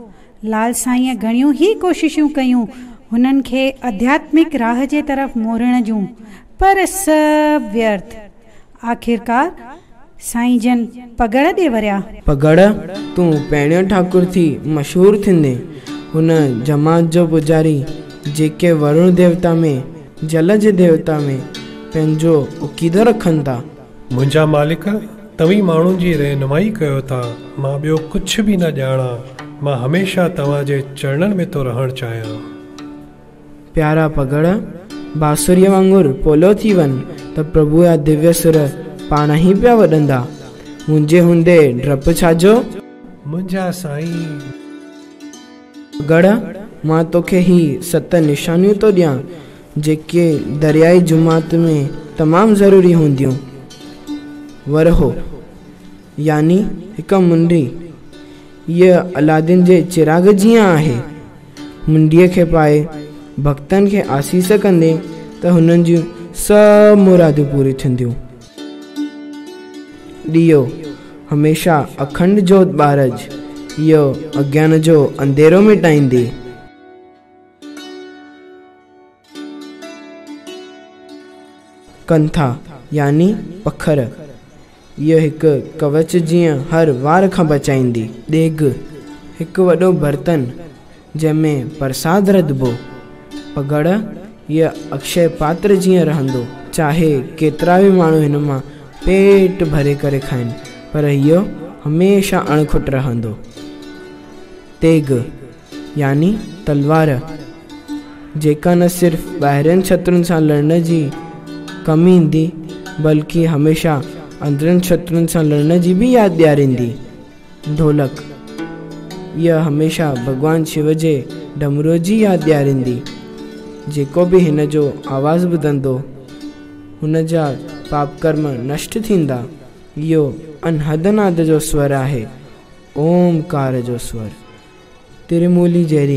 लाल साईं घणियूं ई कोशिशूं कयूं हुननि खे आध्यात्मिक राह जे तरफ़ मोड़ण जूं, पर सभु व्यर्थ। आख़िरकार साईं जन पगड़ ॾे वरिया। पगड़, तूं पहिरियों ठाकुर थी मशहूर थींदे हुन जमात जो पुजारी जेके वरुण देवता में, जल जे देवता में पंहिंजो उकीदो रखनि था। मुंहिंजा मालिक, तव्हीं माण्हुनि जी रहनुमाई कयो था। मां ॿियो कुझु बि न ॼाणा। मां हमेशह तव्हांजे चरणनि में थो रहणु चाहियां। प्यारा पगड़, बांसुरीअ वांगुरु पोलो थी वञ त प्रभु जा दिव्य सुर पाण ई पिया वॾंदा। मुंहिंजे हूंदे डपु छाजो? मुंहिंजा साईं। पगड़, मां तोखे ही 7 निशानियूं थो ॾियां जेके दरियाई जुमात में तमामु ज़रूरी हूंदियूं। वरहो यानी हिकु मुंडी, हीअ अलादीन जे चिराग जीअं आहे। मुंडीअ खे पाए भक्तनि खे आसीस कंदे त हुननि जूं सभु मुरादियूं पूरी थींदियूं। ॾियो हमेशह अखंड जोत ॿारज, इहो अज्ञान जो अंधेरो मिटाईंदी। कंथा यानी पखर, इहो हिकु कवच जीअं हर वार खां बचाईंदी। ॾेग, हिकु वॾो बर्तन जंहिंमें प्रसाद रधबो। पगड़, इहा अक्षय पात्र जीअं रहंदो, चाहे केतिरा बि माण्हू हिन मां पेट भरे करे खाइनि, पर इहो हमेशह अणखुट रहंदो। तेग यानी तलवार, जेका न सिर्फ़ ॿाहिरियुनि शत्रुनि सां लड़ण जी कमी ईंदी, बल्कि हमेशह अंदरनि शत्रुनि सां लड़ण जी बि यादि ॾियारींदी। ढोलक, इहा हमेशह भॻवान शिव जे डमरूअ जी यादि ॾियारींदी। जेको बि हिन जो आवाज़ ॿुधंदो हुन जा पाप कर्म नष्ट थींदा। इहो अनहदनाद जो स्वर आहे, ओमकार जो स्वर। तिरुमूली जहिड़ी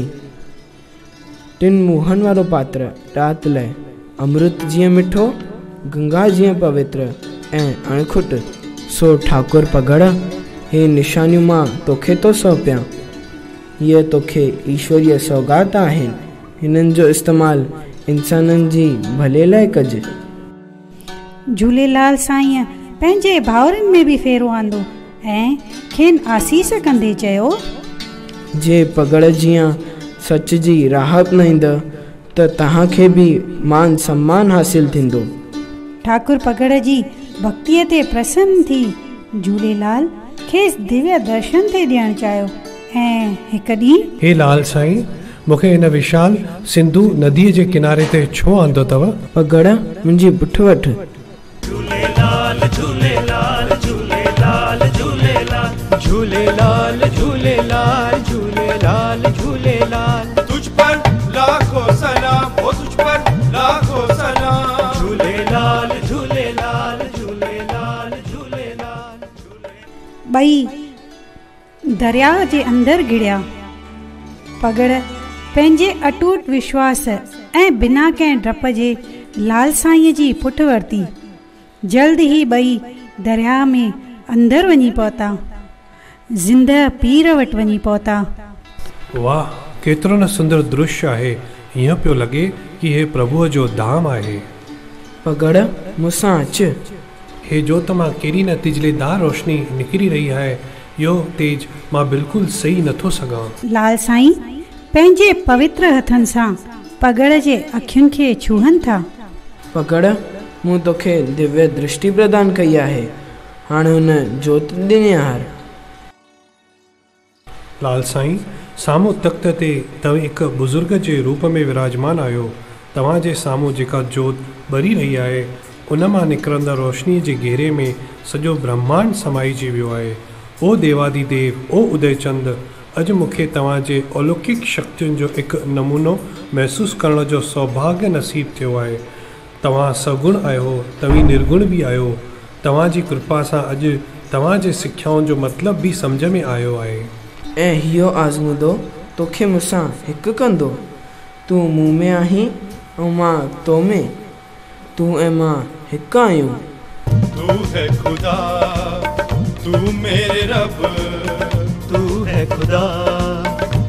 3 मुंहनि वारो पात्र राति लाइ, अमृत जीअं मिठो, गंगा जीअं पवित्र ऐं अणखुट। सो ठाकुर पगड़, हे निशानियूं मां तोखे थो सौंपियां। हीअ तोखे ईश्वरीय सौगात आहिनि। हिननि जो इस्तेमालु इंसाननि जी भले लाइ कजे। झूलेलाल साईं पंहिंजे भाउरनि में बि फेरो आंदो ऐं खेनि आसीस कंदे चयो, जे पगड़ जीअं सच जी राह अपनाईंदा त तव्हांखे बि मान सम्मान हासिल थींदो। ठाकुर पगड़ जी भक्तीअ ते प्रसन्न थी झूलेलाल खेसि दिव्य दर्शन ते ॾियणु चाहियो। ऐं हिकु ॾींहुं, हे लाल साईं, मूंखे हिन विशाल सिंधु नदीअ जे किनारे ते छो आंदो अथव? पगड़, मुंहिंजी पुठि वठि। झूलेलाल झूलेलाल झूलेलाल झूलेलाल झूलेलाल झूलेलाल झूलेलाल झूलेलाल, तुझ पर लाखों सलाम, हो तुझ पर लाखों सलाम। झूलेलाल झूलेलाल झूलेलाल झूलेलाल। ॿई दरिया जे अंदरि गिड़िया। पगड़ पंहिंजे अटूट विश्वास ऐं बिना कंहिं डप जे लाल साईं जी पुठि वरिती। जल्द ई ॿई दरिया में अंदरि वञी पहुता, ज़िंद पीर वटि वञी पहुता। वाह, केतिरो न सुंदर दृश्य आहे। हीअं पियो लॻे कि हे प्रभुअ जो धाम आहे। पगड़, मूंसां अचु। हे जोत मां केॾी न तिजलेदार रोशनी निकिरी रही आहे। इहो तेज मां बिल्कुलु सही नथो सघां। लाल साईं पंहिंजे पवित्र हथनि सां पगड़ जे अखियुनि खे छूहनि था। पगड़, मूं तोखे दिव्य दृष्टि प्रदान कई आहे। हाणे हुन जोत ॾिने हार। लाल साईं, साम्हूं तख़्त ते तव्हां हिकु बुज़ुर्ग जे रूप में विराजमान आहियो। तव्हां जे साम्हूं जेका जोत ॿरी रही आहे, उन मां निकिरंदड़ रोशनीअ जे घेरे में सॼो ब्रह्मांड समाइजी वियो आहे। ओ देवादिदेव, ओ उदयचंद, अॼु मूंखे तव्हांजे अलौकिक शक्तियुनि जो हिकु नमूनो महसूसु करण जो सौभाग्य नसीब थियो आहे। तव्हां सगुण आहियो, तव्हीं निर्गुण बि आहियो। तव्हांजी कृपा सां अॼु तव्हांजे सिख्याउनि जो मतिलबु बि सम्झ में आयो आहे। ऐं इहो आज़मूदो तोखे मूंसां हिकु कंदो। तूं मूं में आहीं ऐं मां तो में। तूं ऐं मां हिकु आहियूं। तू है खुदा, तू मेरे रब, तू है खुदा,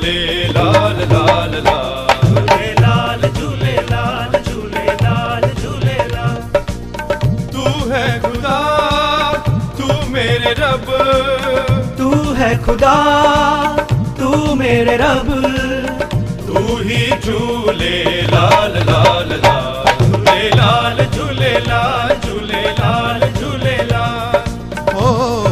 झूलेलाल लाल लाल झूलेलाल झूलेलाल झूलेलाल झूलेलाल। तू है खुदा तू मेरे रब, तू है खुदा तू मेरे रब, तू ही झूलेलाल लाल लाल झूलेलाल झूलेलाल झूलेलाल झूलेलाल। ओ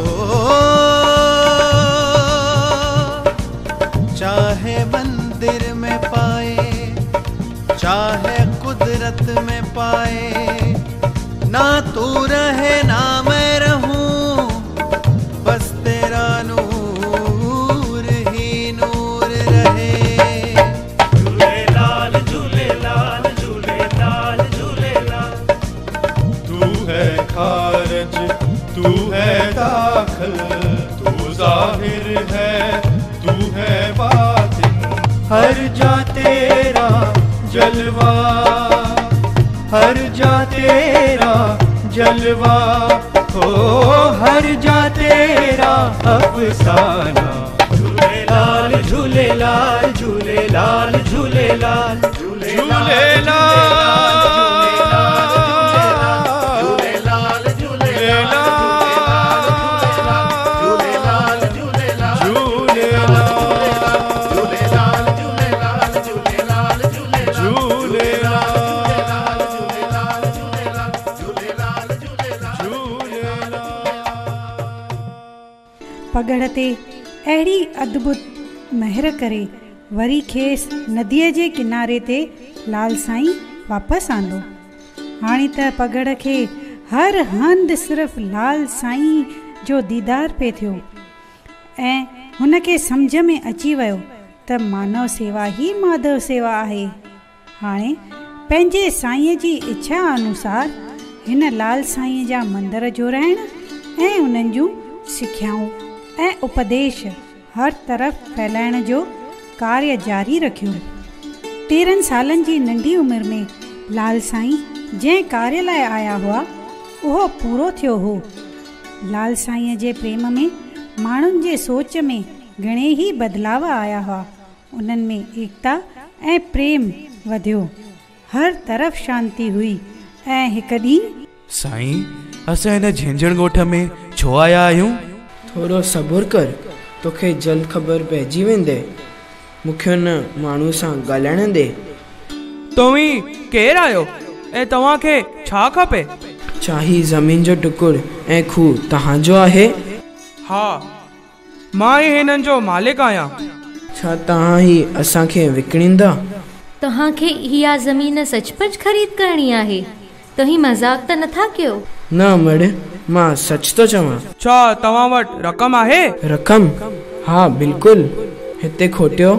चाहे मंदिर में पाए चाहे कुदरत में पाए, ना तू रहे ना मैं रहूं, बस तेरा नूर ही नूर रहे। झूलेलाल झूलेलाल झूलेलाल झूलेलाल। तू है खारज तू है दाखिल, तू जाहिर है तू है बातिन, हर जा तेरा जलवा हर जा तेरा जलवा हो, हर जा तेरा अफसाना। झूलेलाल झूलेलाल झूलेलाल झूलेलाल झूलेलाल पगड़ ते अहिड़ी अद्भुत महर करे वरी खेसि नदीअ जे किनारे ते लाल साईं वापसि आंदो। हाणे त पगड़ खे हर हंधि सिर्फ़ु लाल साईं जो दीदार पिए थियो ऐं हुनखे सम्झ में अची वियो त मानव सेवा ई माधव सेवा आहे। हाणे पंहिंजे साईंअ जी इच्छा अनुसार हिन लाल साईं जा मंदर जोड़ाइण ऐं उन्हनि जूं सिखियाऊं ऐं उपदेश हर तरफ़ फैलाइण जो कार्य जारी रखियो। 13 सालनि जी नंढी उमिरि में लाल साईं जंहिं कार्य लाइ आया हुआ उहो पूरो थियो हो। लाल साईं जे प्रेम में माण्हुनि जे सोच में घणे ई बदिलाव आया हुआ। उन्हनि में एकता ऐं प्रेम वधियो, हर तरफ़ शांती हुई। ऐं हिकु ॾींहुं साईं असां हिन झंझण ॻोठ में छो आया आहियूं? थोरो सबुर कर, तोखे जल्द ख़बर पइजी वेंदे। मूंखे हुन माण्हू सां ॻाल्हाइण ॾे। तव्हीं केरु आहियो ऐं तव्हांखे छा खपे? छा ही ज़मीन जो टुकुर ऐं खूह तव्हांजो आहे? हा, मां ई हिननि जो मालिक आहियां। छा तव्हां ही असांखे विकिणींदा? तव्हांखे इहा ज़मीन सचपच ख़रीद करणी आहे? तव्हीं मज़ाक त नथा कयो? न मड़, मां सच तो चवां। छा तव्हां वटि रक़म आहे? रक़म? हा बिल्कुलु, हिते खोटियो।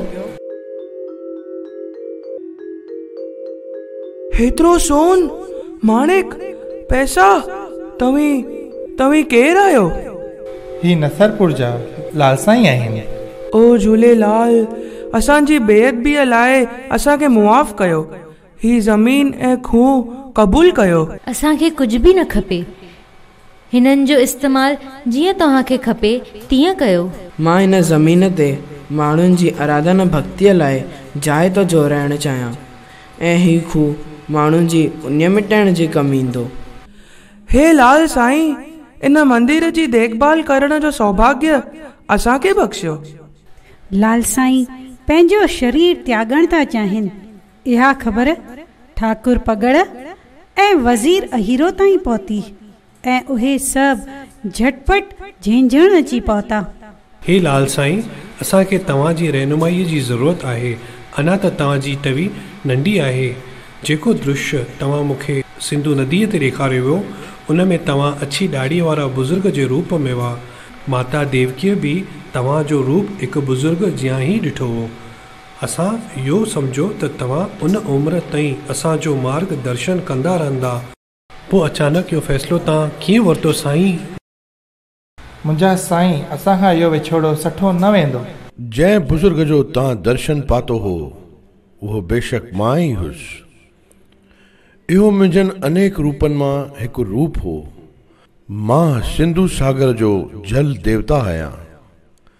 हेतिरो सोन, माणिक, पैसा? तव्हीं केरु आहियो? ही नसरपुर जा लाल साईं आहिनि। ओ झूलेलाल, असांजी बेअदबीअ लाइ असांखे मुआफ़ कयो। ही ज़मीन ऐं खूह क़बूल कयो। असांखे कुझु बि न खपे, हिननि जो इस्तेमालु जीअं तव्हांखे खपे तीअं कयो। मां हिन ज़मीन ते माण्हुनि जी आराधना भक्तीअ लाइ जाइ तो जोड़ाइण चाहियां ऐं ही खूह माण्हुनि जी पुण्य मिटाइण जे कमु ईंदो। हे लाल साईं, इन मंदिर जी देखभाल करण जो सौभाग्य असांखे बख़्शियो। लाल साईं पंहिंजो शरीर त्यागण था चाहिनि। इहा ख़बर ठाकुर पगड़ ऐं वज़ीर अहीरो ताईं पहुती ऐं उहे सभु झटपट झंझण अची पहुता। हे लाल साईं, असांखे तव्हांजी रहनुमाईअ जी ज़रूरत आहे। अञा त तव्हांजी टवी नंढी आहे। जेको दृश्य तव्हां मूंखे सिंधु नदीअ ते ॾेखारियो वियो उन में तव्हां अछी ॾाढ़ीअ वारा बुज़ुर्ग जे रूप में हुआ। माता देवकीअ बि तव्हांजो रूप हिकु बुज़ुर्ग जियां ई ॾिठो हो। असां इहो सम्झो त तव्हां उन उमिरि ताईं असांजो मार्ग दर्शन कंदा रहंदा। पोइ अचानक इहो फ़ैसिलो तव्हां कीअं वरितो साईं? मुंहिंजा साईं, असांखां इहो विछोड़ो सठो न वेंदो। जंहिं बुज़ुर्ग जो तव्हां दर्शन पातो हो उहो बेशक मां ई हुयुसि। इहो मुंहिंजनि अनेक रूपनि मां हिकु रूप हो। मां सिंधु सागर जो जल देवता आहियां।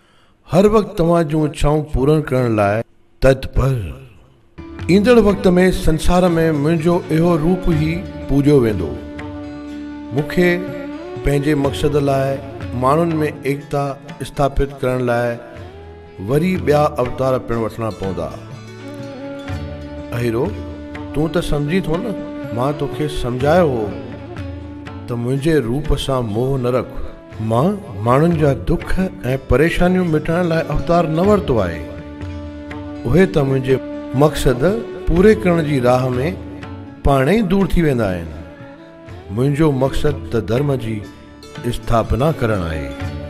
हर वक्त तव्हां जूं इच्छाऊं पूरन करण लाइ तत्पर। ईंदड़ वक्त में संसार में मुंहिंजो इहो रूप ई पूॼियो वेंदो। मूंखे पंहिंजे मक़सद लाइ माण्हुनि में एकता स्थापित करण लाइ वरी ॿिया अवतार पिणु वठणा पवंदा। अहिड़ो तूं त सम्झी थो न, मां तोखे सम्झायो हो त मुंहिंजे रूप सां मोह न रख। मां माण्हुनि जा दुख ऐं परेशानियूं मिटाइण लाइ अवतार न वरितो आहे। उहे त मुंहिंजे मक़सद पूरे करण जी राह में पाण ई दूर थी वेंदा आहिनि। मुंहिंजो मक़सद त धर्म जी स्थापना करणु आहे।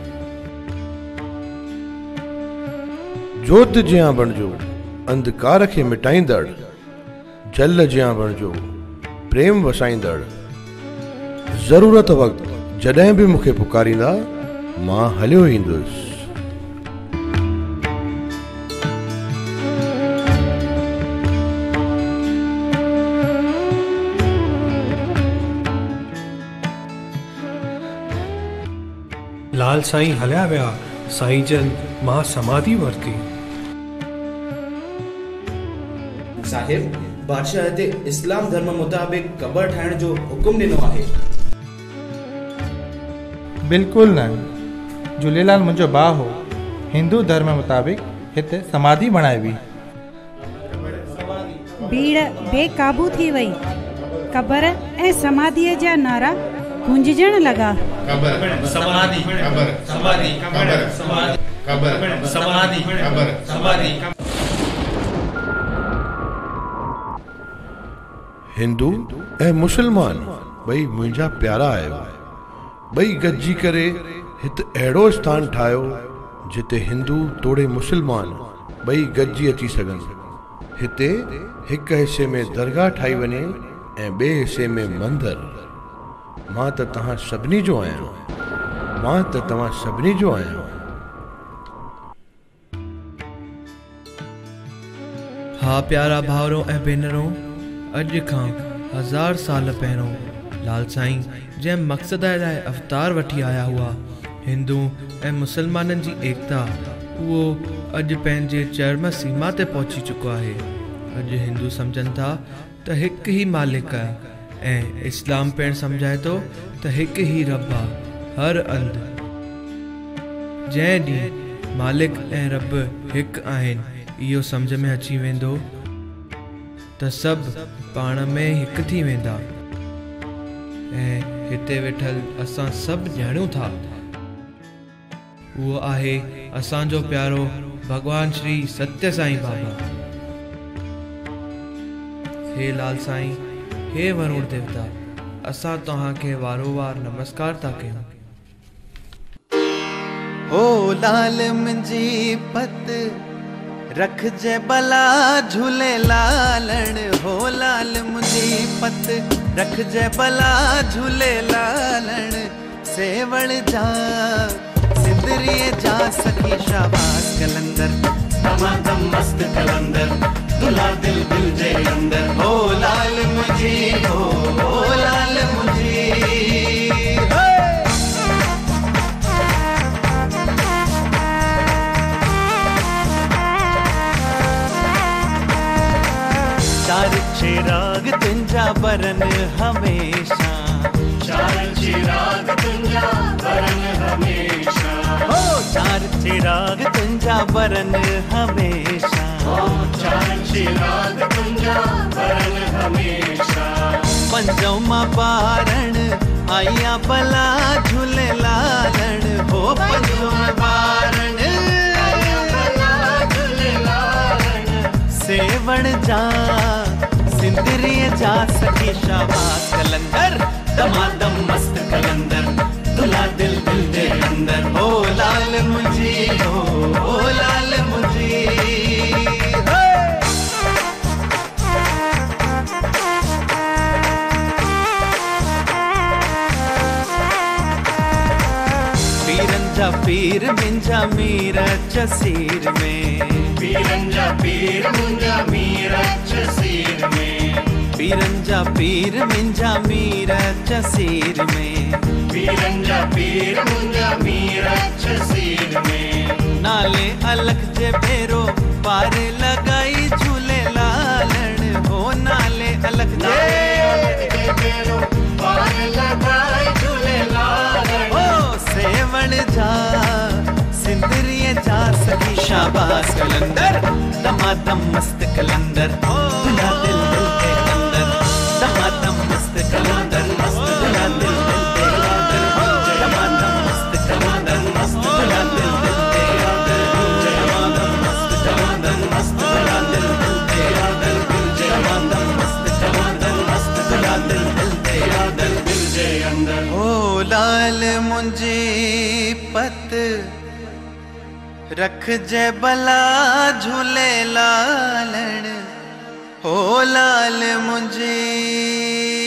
जोत जियां बणिजो, अंधकार खे मिटाईंदड़, जल जियां बणिजो, प्रेम वसाईंदड़। ज़रूरत वक़्तु जॾहिं बि मूंखे पुकारींदा, मां हलियो ईंदुसि। लाल साईं हलिया विया। साईं जन मां समाधि वरिती। साहिब, बादशाह ते इस्लाम धर्म मुताबिक कबर ठाहिण जो हुकुम ॾिनो आहे। बिल्कुल न, झूलेलाल मुंहिंजो भाउ हो। हिंदू धर्म मुताबिक हिते समाधि बणाई हुई। भीड़ बेकाबू थी वई। कबर ऐं समाधीअ जा नारा गूंजण लॻा। कबर समाधि, कबर समाधि, कबर समाधि, कबर समाधि, कबर समाधि। हिंदू ऐं मुसलमान ॿई मुंहिंजा प्यारा आहियो। ॿई गॾिजी करे हिते अहिड़ो स्थान ठाहियो जिते हिंदू तोड़े मुसलमान ॿई गॾिजी अची सघनि। हिते हिकु हिसे में दरगाह ठाही वञे ऐं ॿिए हिसे में मंदरु। मां त तव्हां सभिनी जो आहियां। मां त तव्हां सभिनी जो आहियां। हा प्यारा भाउरो ऐं भेनरो, अॼु खां 1000 साल पहिरियों लाल साईं जंहिं मक़सद लाइ अवतार वठी आया हुआ, हिंदू ऐं मुसलमाननि जी एकता, उहो अॼु पंहिंजे चरम सीमा ते पहुची चुको आहे। अॼु हिंदू सम्झनि था त हिकु ई मालिक आहे ऐं इस्लाम पिणु सम्झाए थो त हिकु ई रब आहे हर अंध। जंहिं ॾींहुं मालिक ऐं रब हिकु आहिनि इहो सम्झ में अची वेंदो त सभु पाण में हिकु थी वेंदा। ऐं हिते वेठल असां सभु ॼाणूं था, उहो आहे असांजो प्यारो भगवान श्री सत्य साईं बाबा। हे लाल साईं, हे वरुण देवता, असां तव्हांखे वारोवार नमस्कार था कयूं। ओ लाल मुंहिंजी पत रखजे भला झूले लालण। हो लाल मुंहिंजी पत रखजे भला झूले लालण। सेवण जा सिंदरीअ जा सखी शाबाश कलंदर। दमादम मस्त कलंदर, दुल्हा दिल दिल जे अंदर। हो लाल मुंहिंजी, हो लाल मुंहिंजी। चार चिराग तुंजा बरन हमेशा। चार चिराग तुंजा बरन हमेशा। हो चार चिराग तुंजा बरन हमेशा। हो चार चिराग तुंजा बरन हमेशा। पंजों मां बारण आया भला झूले लालण। हो पंजों मां बारण आया भला झूले लालण। सेवण जा सिंदरीअ जा सखी शाबाश कलंदर। दमादम मस्त कलंदर, दुल्हा दिल दिल दे अंदर। हो लाल मुंहिंजी, हो लाल मुंहिंजी। पीरन जा पीर मुंहिंजा मीर चसीर में। पीरन जा पीर मुंहिंजा मीर चसीर में। पीरन जा पीर मुंहिंजा मीर चसीर में। पीरन जा पीर मुंहिंजा मीर चसीर में। नाले अलख जे भेरो पार लगाई झूले लालण हो नाले अलख जे भेरो पार लगाई झूले लालण ओ सेवण जा सिंदरिये जा सखी शाबाश कलंदर दमादम मस्त कलंदर दुला दिल दिल के अंदर दमादम मस्त कलंदर मस्त दुला दिल दिल के अंदर दमादम मस्त कलंदर मस्त दुला दिल दिल के अंदर दमादम मस्त कलंदर मस्त दुला दिल दिल के अंदर दमादम मस्त कलंदर मस्त दुला दिल दिल के अंदर ओ लाल मुंजी पत रख जे बला झूले लालण हो लाल मुंजी